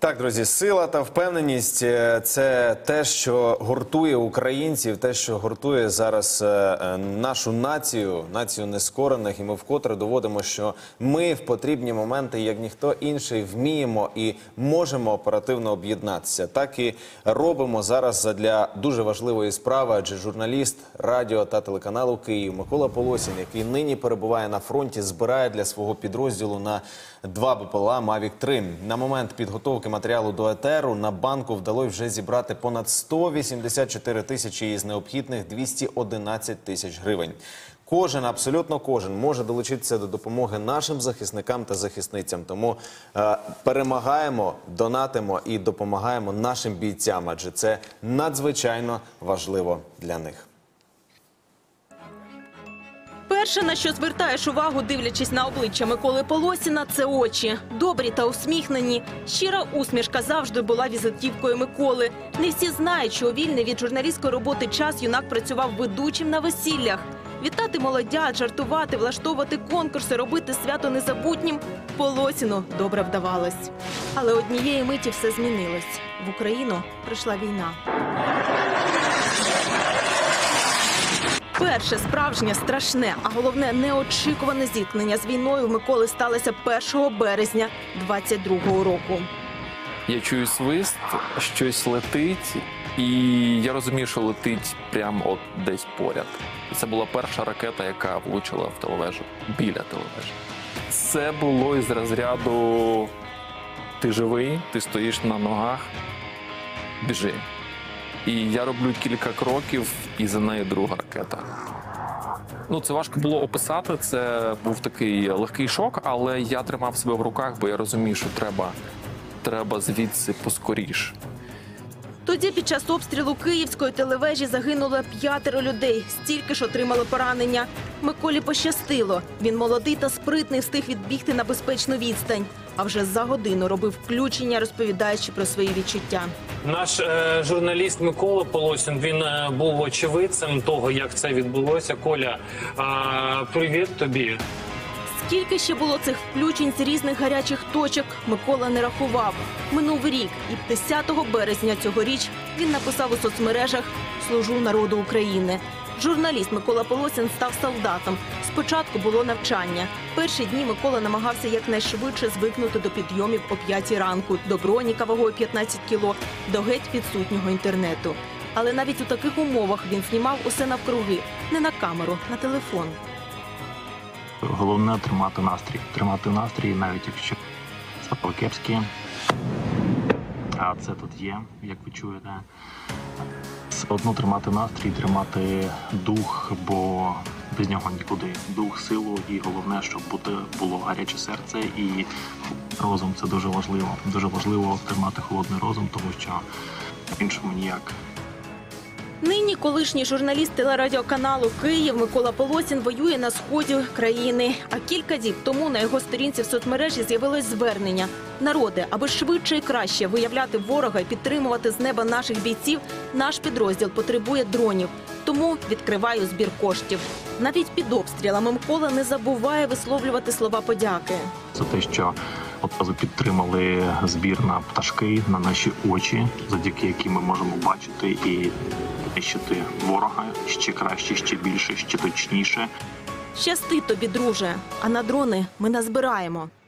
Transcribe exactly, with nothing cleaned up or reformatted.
Так, друзі, сила та впевненість – це те, що гуртує українців, те, що гуртує зараз нашу націю, націю нескорених. І ми вкотре доводимо, що ми в потрібні моменти, як ніхто інший, вміємо і можемо оперативно об'єднатися. Так і робимо зараз для дуже важливої справи, адже журналіст радіо та телеканалу «Київ» Микола Полосін, який нині перебуває на фронті, збирає для свого підрозділу на два БПЛА «Мавік три». На момент підготовки матеріалу до етеру на банку вдалося вже зібрати понад сто вісімдесят чотири тисячі із необхідних двісті одинадцять тисяч гривень. Кожен, абсолютно кожен, може долучитися до допомоги нашим захисникам та захисницям. Тому е, перемагаємо, донатимо і допомагаємо нашим бійцям, адже це надзвичайно важливо для них. Перше, на що звертаєш увагу, дивлячись на обличчя Миколи Полосіна, це очі. Добрі та усміхнені. Щира усмішка завжди була візитівкою Миколи. Не всі знають, що у вільний від журналістської роботи час юнак працював ведучим на весіллях. Вітати молодят, жартувати, влаштовувати конкурси, робити свято незабутнім Полосіну добре вдавалось. Але однієї миті все змінилось. В Україну прийшла війна. Перше справжнє, страшне, а головне неочікуване зіткнення з війною в Миколи сталося першого березня двадцять другого року. Я чую свист, щось летить, і я розумію, що летить прямо от десь поряд. Це була перша ракета, яка влучила в телевежу, біля телевежі. Це було із розряду «ти живий, ти стоїш на ногах, біжи». І я роблю кілька кроків, і за нею друга ракета. Ну, це важко було описати, це був такий легкий шок, але я тримав себе в руках, бо я розумію, що треба, треба звідси поскоріш. Тоді під час обстрілу київської телевежі загинуло п'ятеро людей, стільки ж отримали поранення. Миколі пощастило. Він молодий та спритний, встиг відбігти на безпечну відстань. А вже за годину робив включення, розповідаючи про свої відчуття. Наш е, журналіст Микола Полосін, він е, був очевидцем того, як це відбулося. Коля, е, привіт тобі. Скільки ще було цих включень з різних гарячих точок, Микола не рахував. Минув рік, і десятого березня цьогоріч він написав у соцмережах «Служу народу України». Журналіст Микола Полосін став солдатом. Спочатку було навчання. Перші дні Микола намагався якнайшвидше звикнути до підйомів о п'ятій ранку, до броніка вагою п'ятнадцять кіло, до геть відсутнього інтернету. Але навіть у таких умовах він знімав усе навкруги. Не на камеру, на телефон. Головне – тримати настрій. Тримати настрій, навіть якщо справи кепські. А це тут є, як ви чуєте. Все одно тримати настрій, тримати дух, бо без нього нікуди. Дух, силу і головне, щоб бути, було гаряче серце і розум. Це дуже важливо. Дуже важливо тримати холодний розум, тому що іншому ніяк. Нині колишній журналіст телерадіоканалу «Київ» Микола Полосін воює на сході країни. А кілька діб тому на його сторінці в соцмережі з'явилось звернення. Народи, аби швидше і краще виявляти ворога і підтримувати з неба наших бійців, наш підрозділ потребує дронів. Тому відкриваю збір коштів. Навіть під обстрілами Микола не забуває висловлювати слова подяки. За те, що одразу підтримали збір на пташки, на наші очі, завдяки яким ми можемо бачити і знищити ворога ще краще, ще більше, ще точніше. Щасти тобі, друже, а на дрони ми назбираємо.